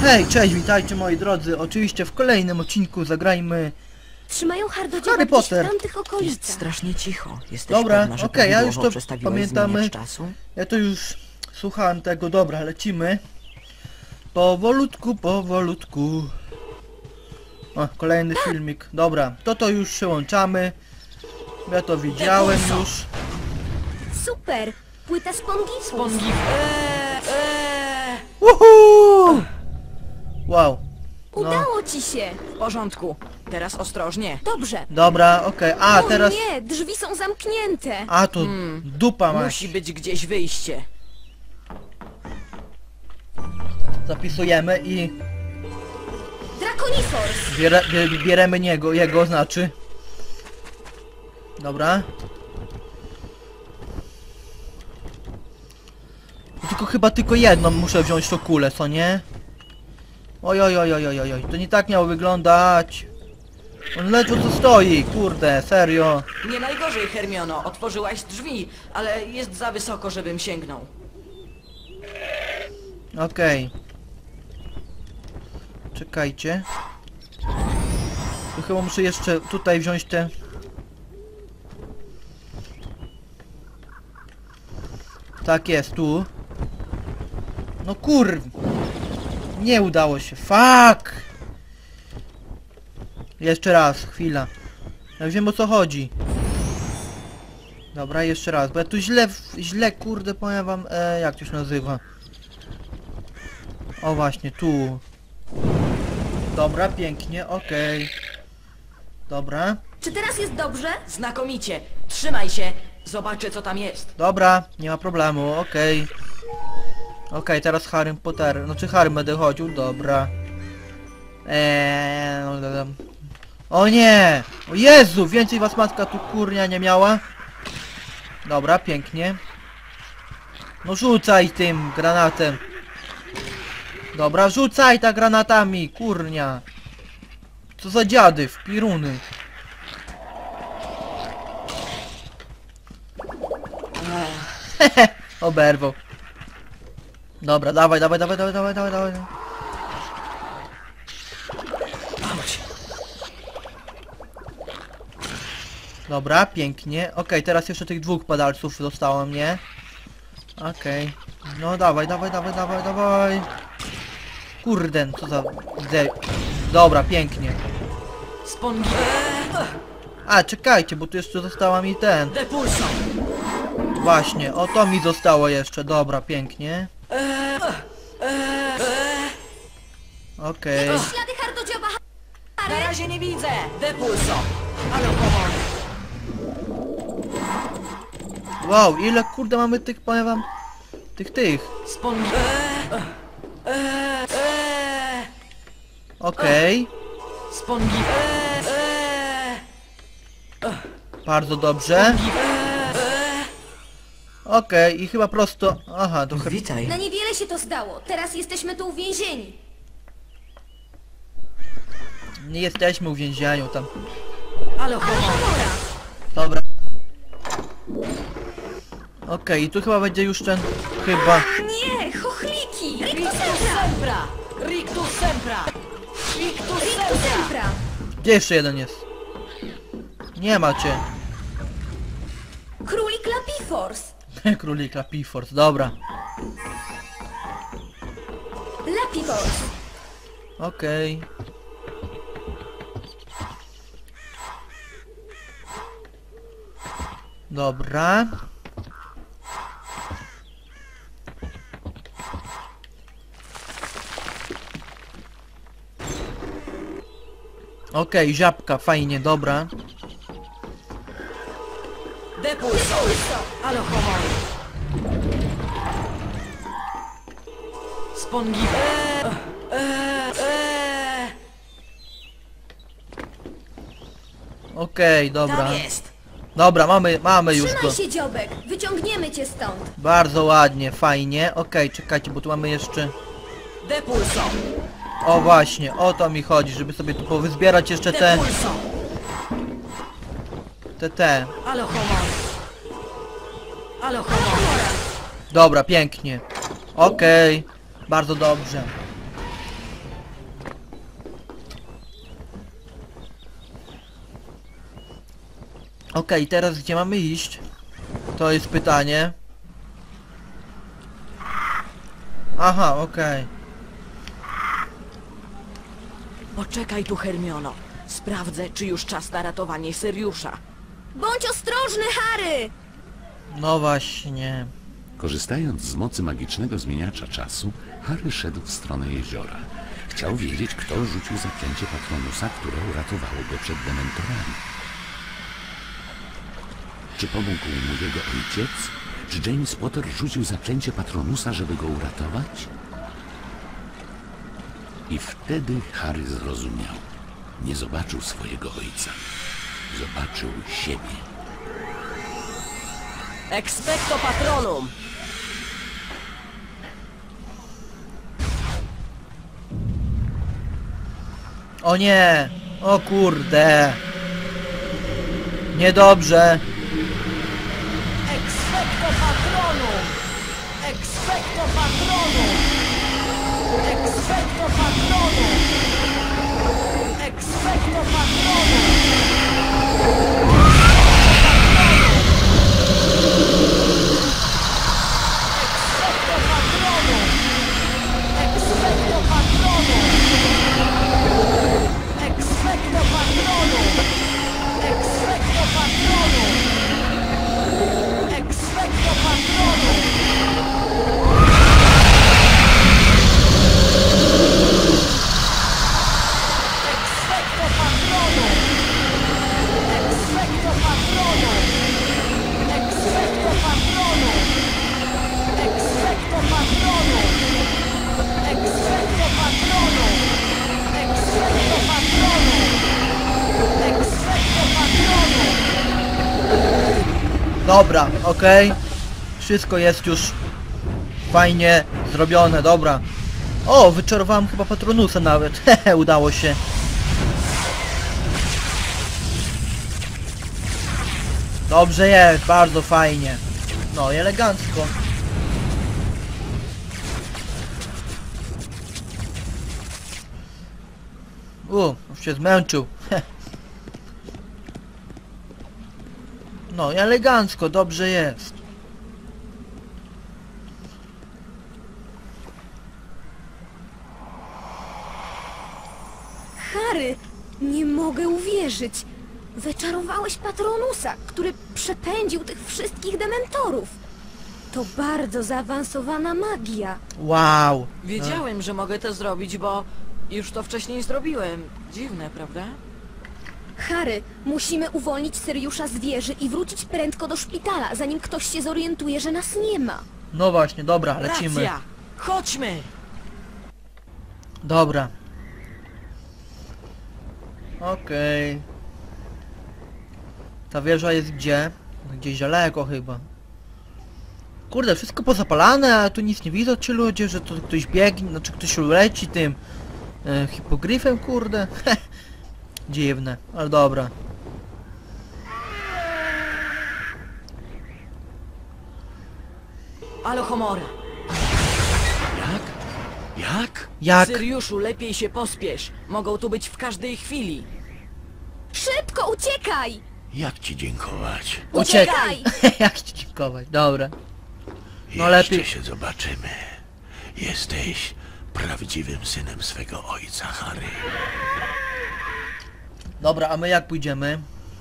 Hej, cześć, witajcie moi drodzy. Oczywiście w kolejnym odcinku zagrajmy Trzymają hardodziewa Harry gdzieś Potter. w tamtych Jest okolicach. strasznie cicho. Jesteś Dobra, pewna, że okej, ja już prawidłowo to przestawiłaś pamiętamy. zmieniać czasu? Ja to już słuchałem tego, dobra, lecimy. Powolutku, powolutku. O, kolejny filmik. Dobra, to już przyłączamy. Ja to widziałem już. Super! Płyta Spongifus. Uhu! Wow. No, Udało ci się! W porządku. Teraz ostrożnie. Dobrze. dobra, okej. A, O teraz... nie, drzwi są zamknięte. A, to dupa masz. Musi być gdzieś wyjście. Zapisujemy i Draconifors. bieremy jego znaczy. Dobra. Tylko chyba tylko jedną muszę wziąć tą kulę, co nie? Oj, to nie tak miało wyglądać. On ledwo tu stoi, kurde, serio. Nie najgorzej, Hermiono. Otworzyłaś drzwi, ale jest za wysoko, żebym sięgnął. Okej. Czekajcie. Tu chyba muszę jeszcze tutaj wziąć te... Tak jest, tu. No kurw. Nie udało się. Fuck! Jeszcze raz, chwila. Ja wiem, o co chodzi. Dobra, jeszcze raz, bo ja tu źle kurde powiem wam, jak to się nazywa. O właśnie, tu. Dobra, pięknie, okej. Dobra, Czy teraz jest dobrze? Znakomicie. Trzymaj się. Zobaczę, co tam jest. dobra, nie ma problemu, okej. Okej, teraz Harry Potter, znaczy Harry będę chodził, dobra. O nie! O Jezu, więcej was matka tu kurnia nie miała. Dobra, pięknie. No rzucaj tym granatem. Dobra, rzucaj ta granatami, kurnia. Co za dziady, w piruny. Oberwał. Dobra, dawaj. Dobra, pięknie. Okej, teraz jeszcze tych dwóch padalców zostało mnie. Okej. No dawaj. Kurde, co za... Dobra, pięknie. A, czekajcie, bo tu jeszcze została mi ten. Depulso. Właśnie, o to mi zostało jeszcze. Dobra, pięknie. Okej. Ślady hardodzioba. Na razie nie widzę. Depulso. Ale powoli. Wow, ile kurde mamy tych, powiem wam... Tych. Okej. Bardzo dobrze. Okej, i chyba prosto... Aha, to chyba... Witaj. Na niewiele się to zdało. Teraz jesteśmy tu uwięzieni. Nie jesteśmy uwięzieniu tam. Ale powoli. Dobra. Okej, i tu chyba będzie już ten... Chyba... Nie, chochliki! Rictus sempra. Rictus sempra. Rictus sempra. Sempra! Gdzie jeszcze jeden jest? Nie macie. Królik Lapifors! Królik Lapifors, dobra. Lapifors! Okej. Dobra. Okej, żabka, fajnie, dobra. Depulso. Ale powoli. Okej, dobra. Tam jest. Dobra, mamy już go. Trzymaj się, dziobek! Wyciągniemy cię stąd! Bardzo ładnie, fajnie. Okej, czekajcie, bo tu mamy jeszcze... Depulso. O właśnie, o to mi chodzi, żeby sobie tu powyzbierać jeszcze te... Depulso. te. Ale powoli. Ale powoli. Dobra, pięknie. Okej, bardzo dobrze. Okej, teraz gdzie mamy iść? To jest pytanie. Aha, okej. Poczekaj tu, Hermiono. Sprawdzę, czy już czas na ratowanie Syriusza. Bądź ostrożny, Harry! No właśnie. Korzystając z mocy magicznego zmieniacza czasu, Harry szedł w stronę jeziora. Chciał wiedzieć, kto rzucił zaklęcie Patronusa, które uratowało go przed dementorami. Czy pomógł mu jego ojciec? Czy James Potter rzucił zaklęcie Patronusa, żeby go uratować? I wtedy Harry zrozumiał. Nie zobaczył swojego ojca. Zobaczył siebie. Expecto Patronum! O nie! O kurde! Niedobrze! Expecto Patronum! Expecto Patronum! Expecto Patronum! Expecto Patronum! Expecto Patronum! Expecto Patronum! Expecto Patronum! Expecto Patronum! Expecto Patronum! Expecto Patronum! Expecto Patronum! Expecto Patronum! Expecto Patronum! Expecto Patronum! Expecto Patronum! Expecto Patronum! Dobra, okej. Wszystko jest już fajnie zrobione, dobra. O, wyczarowałem chyba Patronusa nawet. Hehe, udało się. Dobrze jest, bardzo fajnie. No i elegancko. Już się zmęczył. No i elegancko, dobrze jest. Harry, nie mogę uwierzyć. Wyczarowałeś Patronusa, który przepędził tych wszystkich dementorów. To bardzo zaawansowana magia. Wow. Wiedziałem, że mogę to zrobić, bo już to wcześniej zrobiłem. Dziwne, prawda? Harry, musimy uwolnić Syriusza z wieży i wrócić prędko do szpitala, zanim ktoś się zorientuje, że nas nie ma. No właśnie, dobra, lecimy. Racja! Chodźmy! Dobra. Okej. Ta wieża jest gdzie? Gdzieś daleko chyba. Kurde, wszystko pozapalane, a tu nic nie widzą ci ludzie, że to ktoś biegnie, znaczy ktoś leci tym hipogryfem, kurde. Dziwne, ale dobra. Alohomora! Jak? Jak? Jak? Syriuszu, lepiej się pospiesz. Mogą tu być w każdej chwili. Szybko, uciekaj! Jak ci dziękować? Uciekaj! Jak ci dziękować, dobra. No Jeszcze lepiej. się zobaczymy. Jesteś prawdziwym synem swego ojca, Harry. Dobra, a my jak pójdziemy?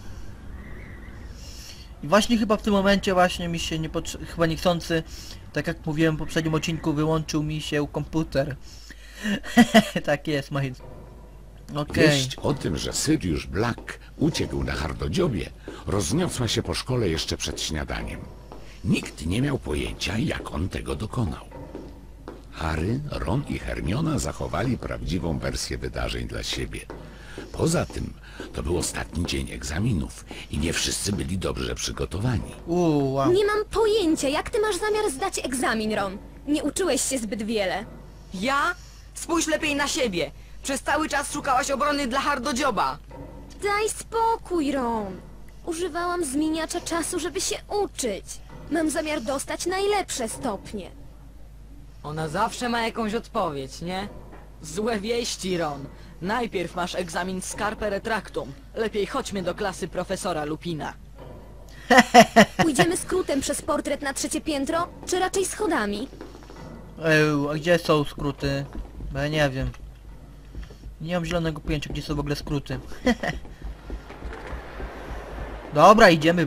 I właśnie chyba w tym momencie właśnie mi się chyba niechcący, tak jak mówiłem w poprzednim odcinku, wyłączył mi się komputer. Tak jest, moi. Okej. Wieść o tym, że Sirius Black uciekł na Hardodziobie, rozniosła się po szkole jeszcze przed śniadaniem. Nikt nie miał pojęcia, jak on tego dokonał. Harry, Ron i Hermiona zachowali prawdziwą wersję wydarzeń dla siebie. Poza tym, to był ostatni dzień egzaminów i nie wszyscy byli dobrze przygotowani. Wow. Nie mam pojęcia, jak ty masz zamiar zdać egzamin, Ron. Nie uczyłeś się zbyt wiele. Ja? Spójrz lepiej na siebie. Przez cały czas szukałaś obrony dla Hardodzioba. Daj spokój, Ron. Używałam zmieniacza czasu, żeby się uczyć. Mam zamiar dostać najlepsze stopnie. Ona zawsze ma jakąś odpowiedź, nie? Złe wieści, Ron. Najpierw masz egzamin z Carpe Retractum. Lepiej chodźmy do klasy profesora Lupina. Pójdziemy skrótem przez portret na 3. piętro, czy raczej schodami? A gdzie są skróty? Bo ja nie wiem. Nie mam zielonego pojęcia, gdzie są w ogóle skróty. Dobra, idziemy.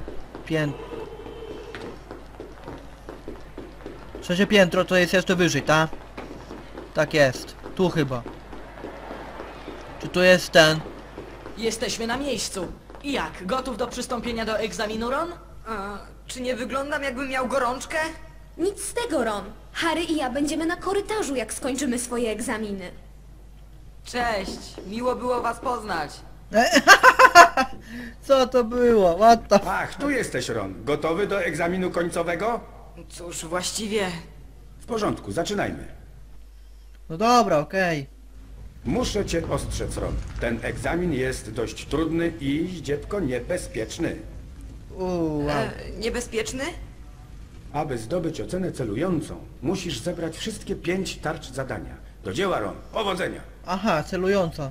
3. piętro to jest jeszcze wyżej, tak? Tak jest. Tu chyba. Czy tu jest ten? Jesteśmy na miejscu. I jak? Gotów do przystąpienia do egzaminu, Ron? Czy nie wyglądam, jakbym miał gorączkę? Nic z tego, Ron. Harry i ja będziemy na korytarzu, jak skończymy swoje egzaminy. Cześć, miło było was poznać. Co to było? What the f... Ach, tu jesteś, Ron. Gotowy do egzaminu końcowego? Cóż, właściwie... W porządku, zaczynajmy. No dobra, okej. Muszę cię ostrzec, Ron. Ten egzamin jest dość trudny i zdziepko niebezpieczny. Wow. Niebezpieczny? Aby zdobyć ocenę celującą, musisz zebrać wszystkie 5 tarcz zadania. Do dzieła, Ron. Powodzenia! Aha, celująca.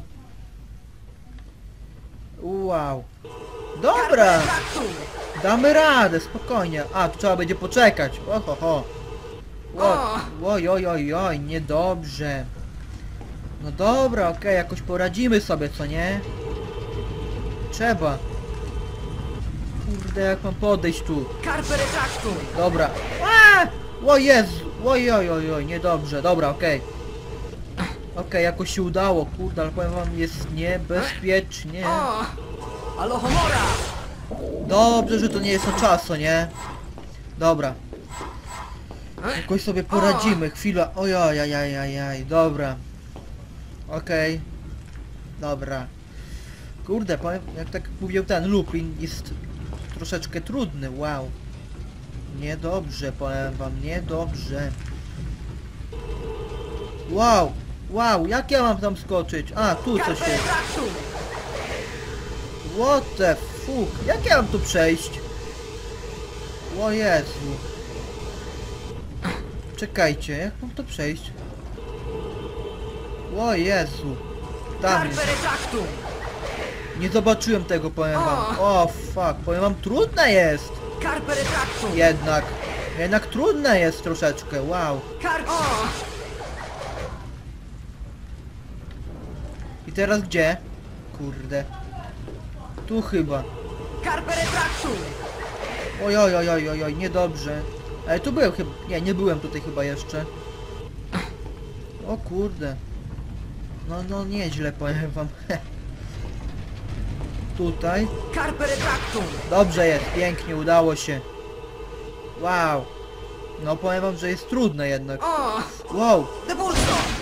Wow. Dobra. Damy radę, spokojnie. A, tu trzeba będzie poczekać. Oho. Oj, oj, oj, oj, niedobrze. No dobra, okej, jakoś poradzimy sobie, co nie? Trzeba. Kurde, jak mam podejść tu? Carpe retractum! Dobra. A! O Jezu! Oj, oj, oj, oj, niedobrze. Dobra, okej. Okej, jakoś się udało, kurde, ale powiem wam, jest niebezpiecznie. O! Alohomora! Dobrze, że to nie jest na czas, co nie? Dobra. Jakoś sobie poradzimy, chwila. Ojajajajajaj, dobra. Okej. Dobra. Kurde, powiem, jak tak mówił ten Lupin, jest troszeczkę trudny, wow. Niedobrze, powiem wam, niedobrze. Wow, jak ja mam tam skoczyć? A, tu coś Carpe jest. retractum! What the fuck? Jak ja mam tu przejść? O Jezu. Czekajcie, jak mam to przejść? O Jezu. Tam Carpe jest. retractum! Nie zobaczyłem tego, powiem wam. O fuck, powiem wam, trudne jest. Carpe retractum! Jednak trudne jest troszeczkę, wow. Carpe... I teraz gdzie? Kurde. Tu chyba. Carpe retractum! Oj, niedobrze. Ale tu byłem chyba... Nie byłem tutaj chyba jeszcze. O kurde. No nieźle, powiem wam. Tutaj. Carpe retractum! Dobrze jest, pięknie, udało się. Wow. No powiem wam, że jest trudne jednak. O! Wow. Depulso!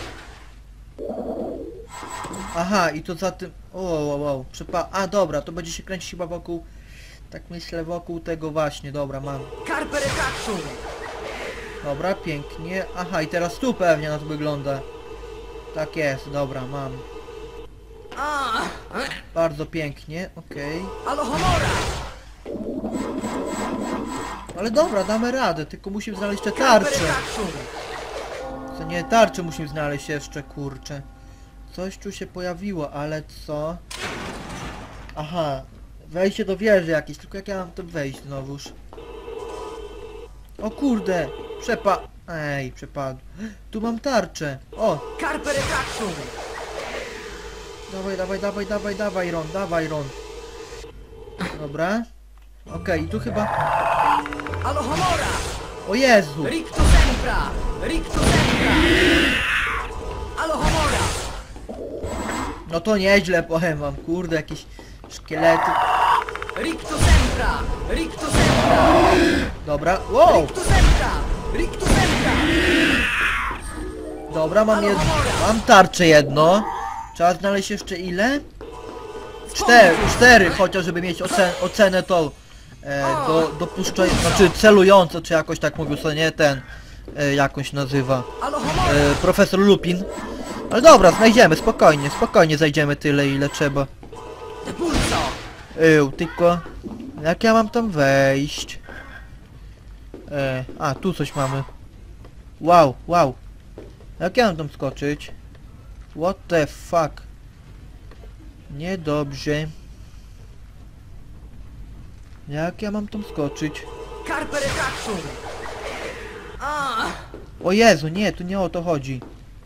Aha, i to za tym... Wow. A dobra, to będzie się kręcić chyba wokół... Tak myślę, wokół tego właśnie, dobra, mam. Carpe retractum! Dobra, pięknie. Aha, i teraz tu pewnie na to wygląda. Tak jest, dobra, mam. A! Bardzo pięknie, okej. Alohomora! Ale dobra, damy radę, tylko musimy znaleźć te Carpe tarcze. retractum! Co nie, tarcze musimy znaleźć jeszcze, kurczę. Coś tu się pojawiło, ale co? Aha, wejście do wieży jakieś, tylko jak ja mam tam wejść znowuż? O kurde, przepadł. Tu mam tarczę. O, Carpe retractum! dawaj Ron. Dobra. Okej, i tu chyba... Alohomora! O Jezu! Rictus sempra! Rictus sempra! Alohomora! No to nieźle, powiem wam, kurde, jakieś szkielety. Rictus sempra! Rictus sempra! Dobra, wow! Rictus sempra! Rictus sempra! Dobra, mam tarczę jedno. Trzeba znaleźć jeszcze ile? Cztery, chociaż żeby mieć ocenę tą dopuszczającą, znaczy celującą, czy jakoś tak mówił, co nie ten, jakąś się nazywa, Alohomora! profesor Lupin. Ale dobra, znajdziemy, spokojnie zajdziemy tyle, ile trzeba. Depulso! Tylko, jak ja mam tam wejść? A, tu coś mamy. Wow. Jak ja mam tam skoczyć? What the fuck? Niedobrze. Jak ja mam tam skoczyć? Carpe retractum! O Jezu, nie, tu nie o to chodzi.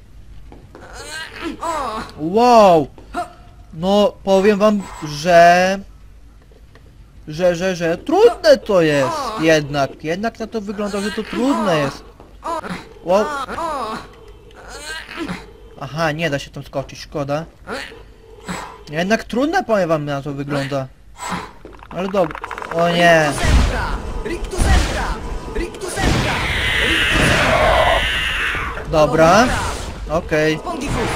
Wow! No, powiem wam, że trudne to jest jednak. Jednak na to wygląda, że to trudne jest. Wow. Aha, nie da się tam skoczyć, szkoda. Jednak trudne, powiem wam, na to wygląda. Ale dobra. O nie. Centra! Rictus centra! Rictus centra! Dobra. Okej. Spongifus!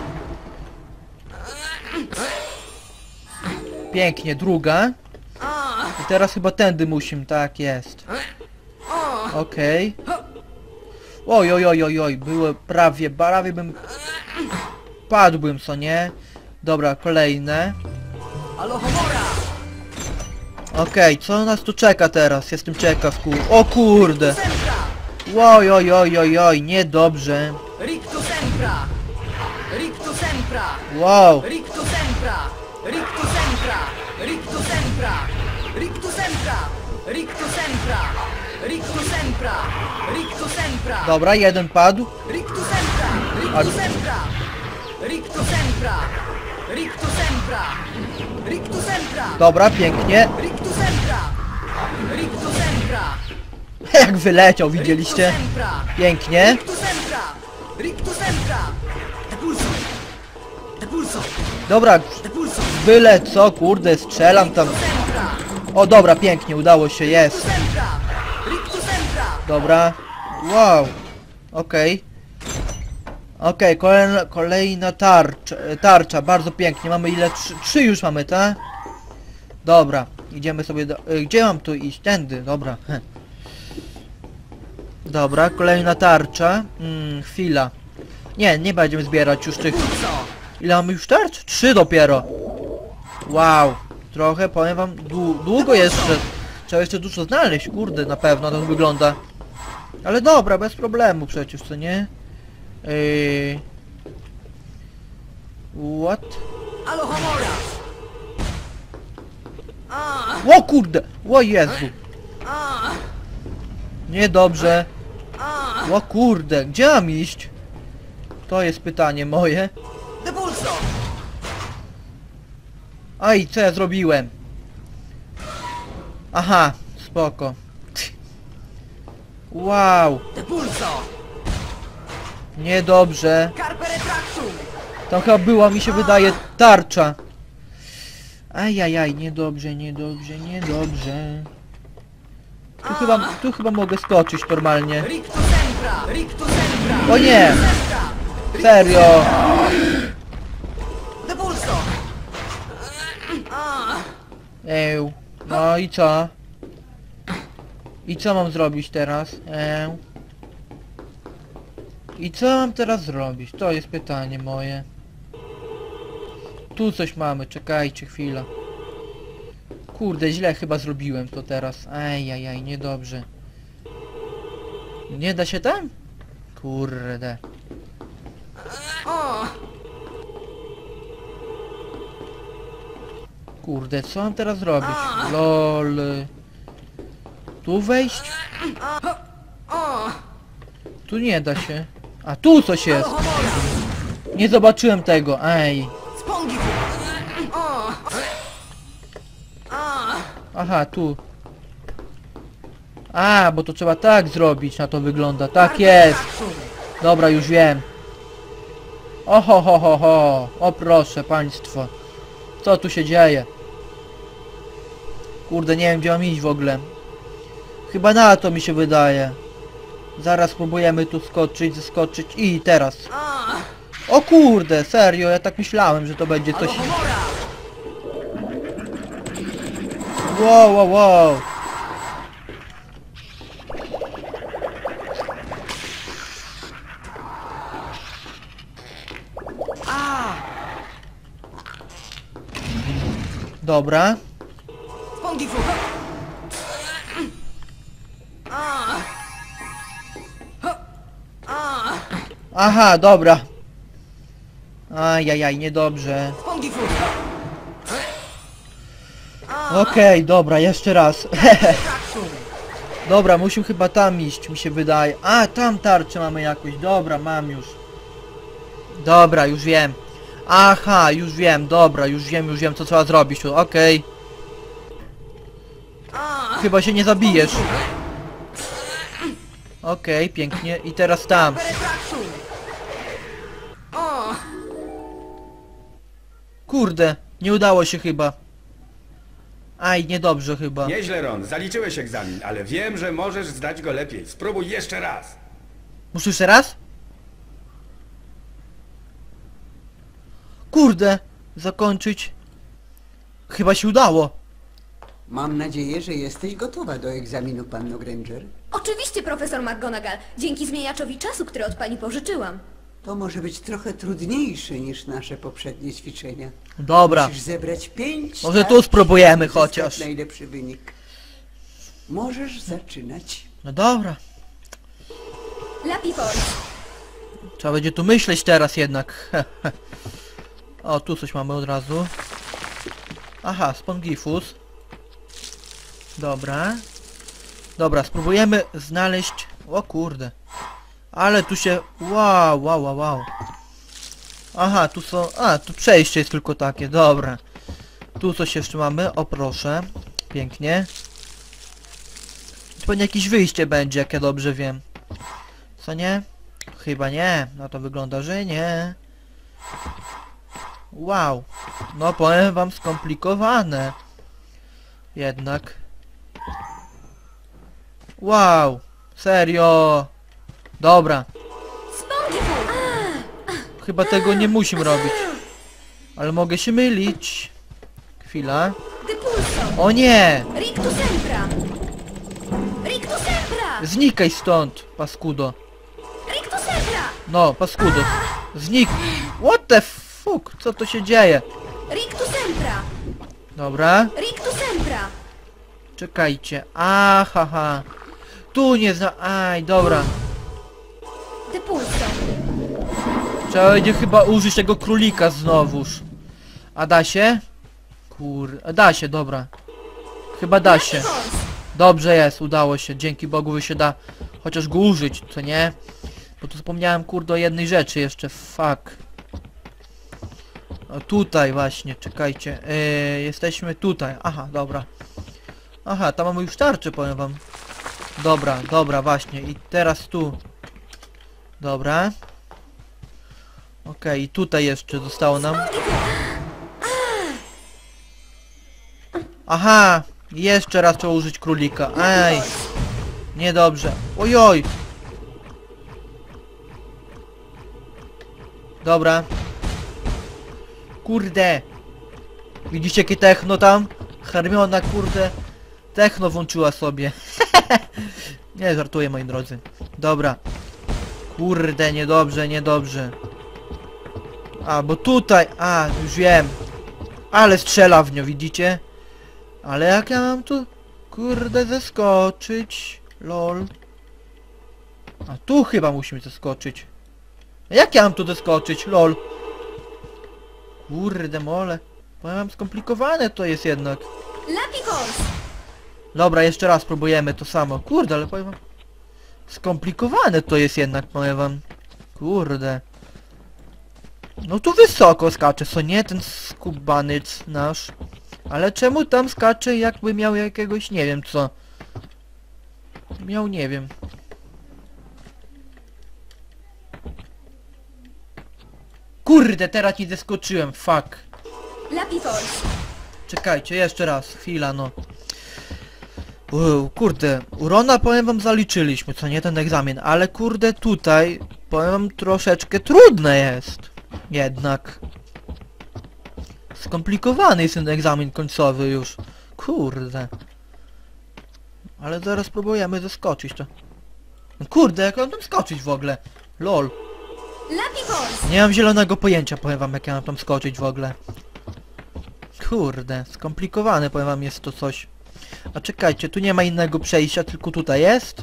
Pięknie, druga. I teraz chyba tędy musimy, tak jest. Okej. Oj, oj, oj, oj, oj, było prawie bym... Padłbym, co nie? Dobra, kolejne. Alohomora! Okej, co nas tu czeka teraz? Jestem ciekaw, O kurde! Centra! Oj, oj, oj, oj, oj, niedobrze. Rictus centra! Rictus centra! Wow. Rictus centra! Rictus centra! Rictus centra! Rictus centra! Rictus centra! Rictus centra! Rictus centra! Dobra, jeden padł. Rictus centra! Rictus centra! Rictus centra! Rictus centra! Rictus centra! Dobra, pięknie. Rictus centra! Rictus centra! Jak wyleciał, widzieliście? Rictus centra! Pięknie. Rictus centra! Rictus centra! Depulso! Depulso! Dobra, Depulso! byle co, kurde, strzelam tam. Rictus centra! O, dobra, pięknie, udało się, jest. Rictus centra! Rictus centra! Dobra. Wow. Okej. Okej, kolejna tarcza, bardzo pięknie. Mamy ile? Trzy już mamy, tak? Dobra, idziemy sobie do... Gdzie mam tu iść? Tędy, dobra. Dobra, kolejna tarcza. Chwila. Nie będziemy zbierać już tych... Ile mamy już tarcz? 3 dopiero. Wow. Trochę, powiem wam, długo jeszcze. Trzeba jeszcze dużo znaleźć, kurde, na pewno to wygląda. Ale dobra, bez problemu przecież, co nie? What? Alohomora! O kurde! O Jezu! Niedobrze. O kurde, gdzie mam iść? To jest pytanie moje. Depulso! Aj, co ja zrobiłem? Aha, spoko. Wow, Depulso! niedobrze. Carpe retractum! Tam chyba była, mi się wydaje, tarcza. Ajajaj, niedobrze. Tu chyba mogę skoczyć normalnie. Rictus centra! Rictus centra! O nie! Centra! Serio! Depulso! Eł. No i co? I co mam zrobić teraz? I co mam teraz zrobić? To jest pytanie moje. Tu coś mamy, czekajcie chwilę. Kurde, źle chyba zrobiłem to teraz. Ajajaj, niedobrze. Nie da się tam? Kurde. Kurde, co mam teraz zrobić? LOL. Tu wejść? Tu nie da się. A tu coś jest. Alohomora! Nie zobaczyłem tego. Ej. Spongifus! Aha, tu. A, bo to trzeba tak zrobić, na to wygląda. Tak jest. Dobra, już wiem. Oho, ho, ho, ho. O proszę, państwo. Co tu się dzieje? Kurde, nie wiem, gdzie mam iść w ogóle. Chyba na to mi się wydaje. Zaraz spróbujemy tu zeskoczyć i teraz. O kurde, serio, ja tak myślałem, że to będzie coś... Alohomora! Wow. Dobra. Spongifus! Aha, dobra. Ajajaj, niedobrze. Spongifus! Okej, dobra, jeszcze raz. Dobra, musimy chyba tam iść, mi się wydaje. A, tam tarczę mamy jakoś. Dobra, mam już. Dobra, już wiem. Aha, już wiem, dobra, już wiem, co trzeba zrobić tu. Okej. Chyba się nie zabijesz. Okej, pięknie. I teraz tam. Kurde, nie udało się chyba. Aj, niedobrze chyba. Nieźle, Ron, zaliczyłeś egzamin, ale wiem, że możesz zdać go lepiej. Spróbuj jeszcze raz. Muszę jeszcze raz? Kurde, zakończyć. Chyba się udało. Mam nadzieję, że jesteś gotowa do egzaminu, panno Granger. Oczywiście, profesor McGonagall. Dzięki zmieniaczowi czasu, który od pani pożyczyłam. To może być trochę trudniejsze niż nasze poprzednie ćwiczenia. Dobra. Musisz zebrać 5 Może tarcz, tu spróbujemy żeby zyskać chociaż. najlepszy wynik. Możesz zaczynać. No dobra. Lapiforce. Trzeba będzie tu myśleć teraz jednak. O, tu coś mamy od razu. Aha, Spongifus. Dobra. Dobra, spróbujemy znaleźć... O kurde. Ale tu się... Wow. Aha, tu są... A, tu przejście jest tylko takie, dobra. Tu coś jeszcze mamy, o proszę. Pięknie. Tu pewnie jakieś wyjście będzie, jak ja dobrze wiem. Co nie? Chyba nie. No to wygląda, że nie. Wow. No powiem wam, skomplikowane. Jednak. Wow. Serio. Dobra. Chyba tego nie musimy robić. Ale mogę się mylić. Chwila. Depulso. O nie! Rictus Sempra. Rictus Sempra. Znikaj stąd, paskudo. Rictus Sempra. No, paskudo. Znik... What the fuck? Co to się dzieje? Rictus Sempra. Dobra. Rictus Sempra. Czekajcie. Ahaha. Tu nie zna... Aj, dobra. Depulso. Trzeba będzie chyba użyć tego królika znowuż. A da się? Da się, dobra. Chyba da się. Lapiforce. Dobrze jest, udało się. Dzięki Bogu, że się da chociaż go użyć, co nie? Bo tu zapomniałem, kurde, o jednej rzeczy jeszcze. Fuck. O, tutaj właśnie, czekajcie. Jesteśmy tutaj. Aha, dobra. Aha, tam mamy już tarczę, powiem wam. Dobra, właśnie. I teraz tu. Dobra. Okej, i tutaj jeszcze zostało nam. Aha! Jeszcze raz trzeba użyć królika. Ej! Niedobrze. Ojoj! Dobra. Kurde! Widzicie jakie techno tam? Hermiona, kurde. Techno włączyła sobie. Nie, żartuję, moi drodzy. Dobra. Kurde, niedobrze. A, bo tutaj... A, już wiem. Ale strzela w nią, widzicie? Ale jak ja mam tu... Kurde, zeskoczyć? Lol. A tu chyba musimy zeskoczyć. A jak ja mam tu zeskoczyć? Lol. Kurde, mole. Powiem wam, skomplikowane to jest jednak. Lapiforce. Dobra, jeszcze raz próbujemy to samo. Kurde, ale powiem wam... Skomplikowane to jest jednak, powiem wam. Kurde. No tu wysoko skacze, co nie? Ten skubaniec nasz. Ale czemu tam skacze, jakby miał jakiegoś, nie wiem co. Miał, nie wiem. Kurde, teraz nie zeskoczyłem, fuck. Lapiforce. Czekajcie, jeszcze raz, chwila, no. Kurde, Urona, powiem wam, zaliczyliśmy, co nie, ten egzamin, ale kurde, tutaj, powiem wam, troszeczkę trudne jest. Jednak. Skomplikowany jest ten egzamin końcowy już. Kurde. Ale zaraz próbujemy zeskoczyć to. No kurde, jak mam tam skoczyć w ogóle? Lol. Lapiforce. Nie mam zielonego pojęcia, powiem wam, jak ja mam tam skoczyć w ogóle. Kurde, skomplikowane, powiem wam, jest to coś. A czekajcie, tu nie ma innego przejścia, tylko tutaj jest.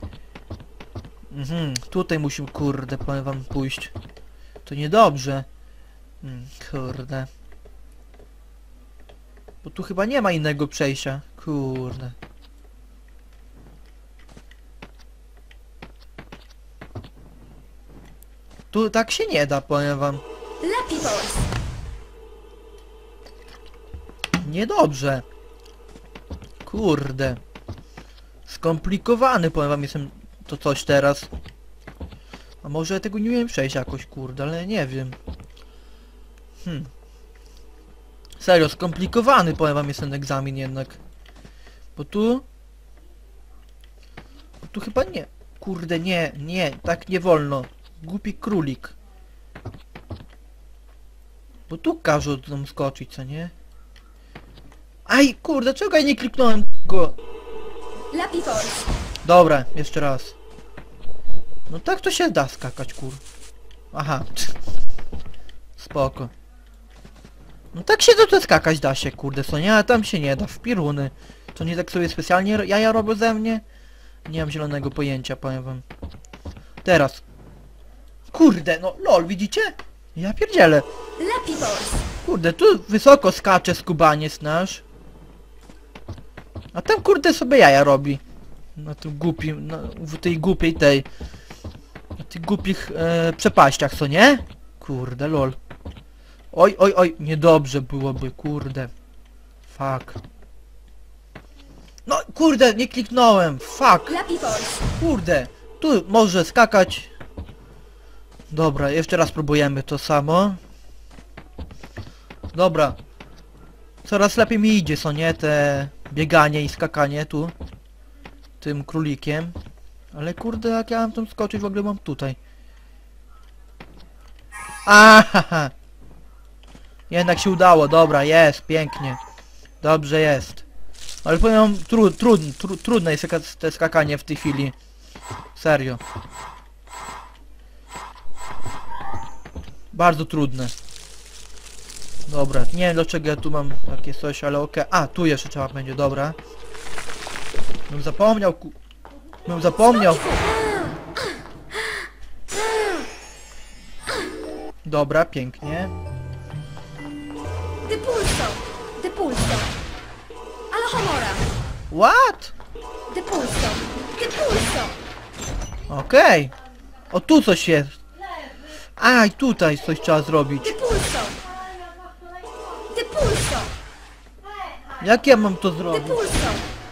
Tutaj musimy, kurde, powiem wam, pójść. To niedobrze. Kurde. Bo tu chyba nie ma innego przejścia. Kurde. Tu tak się nie da, powiem wam. Lapidus! Niedobrze. Kurde. Skomplikowany, powiem wam, jestem to coś teraz. A może ja tego nie umiem przejść jakoś, kurde, ale nie wiem. Serio, skomplikowany, powiem wam, jest ten egzamin jednak. Bo tu... Bo tu chyba nie. Kurde, nie, tak nie wolno. Głupi królik. Bo tu każą tam skoczyć, co nie? Aj, kurde, czego ja nie kliknąłem go? Lapidus! Dobra, jeszcze raz. No tak to się da skakać, kur... Aha. Spoko. No tak się to skakać da się, kurde, co nie? Ale tam się nie da, w piruny. To nie tak sobie specjalnie jaja robią ze mnie? Nie mam zielonego pojęcia, powiem wam. Teraz. Kurde, no lol, widzicie? Ja pierdzielę. Lapidus! Kurde, tu wysoko skacze skubaniec nasz. A tam kurde sobie jaja robi. Na tym głupim, w tej głupiej tej... Na tych głupich przepaściach, co nie? Kurde, lol. Oj, niedobrze byłoby, kurde. Fuck. No, kurde, nie kliknąłem, fuck. Lapidus! Kurde, tu może skakać. Dobra, jeszcze raz próbujemy to samo. Dobra. Coraz lepiej mi idzie, co nie? Te bieganie i skakanie tu. Tym królikiem. Ale kurde, jak ja mam tam skoczyć, w ogóle mam tutaj. Ahaha. Jednak się udało, dobra, jest, pięknie. Dobrze jest. Ale powiem, trudne jest te skakanie w tej chwili. Serio. Bardzo trudne. Dobra, nie wiem dlaczego ja tu mam takie coś, ale okej. A, tu jeszcze trzeba będzie, dobra. Bym zapomniał, Bym zapomniał. Dobra, pięknie. Depulso! Depulso! Alohomora! What? Depulso! Depulso! Okej. O, tu coś jest. A, i tutaj coś trzeba zrobić. Depulso! Depulso! Jak ja mam to zrobić? Depulso!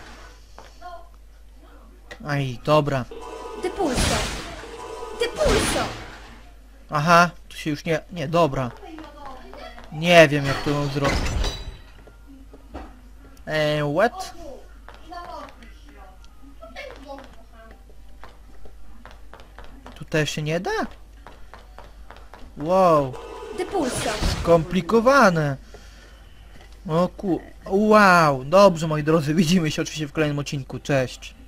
Aj, dobra. Depulso! Depulso! Aha, tu się już nie... Nie, dobra. Nie wiem jak to mam zrobić. What? Tu też się nie da? Wow, Depulso! skomplikowane. O wow, dobrze moi drodzy, widzimy się oczywiście w kolejnym odcinku, cześć.